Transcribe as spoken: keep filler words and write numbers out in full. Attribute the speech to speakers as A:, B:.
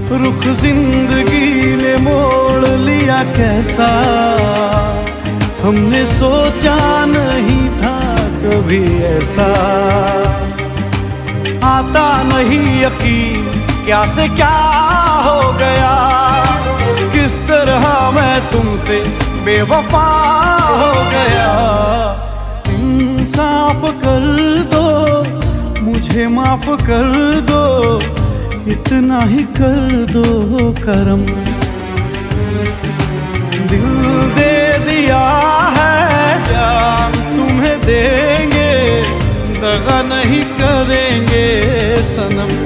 A: रुख जिंदगी ने मोड़ लिया कैसा, हमने सोचा नहीं था कभी ऐसा। आता नहीं यकीन क्या से क्या हो गया, किस तरह मैं तुमसे बेवफा हो गया। इंसाफ कर दो, मुझे माफ कर दो, इतना ही कर दो करम। दिल दे दिया है जान तुम्हें देंगे, दगा नहीं करेंगे सनम।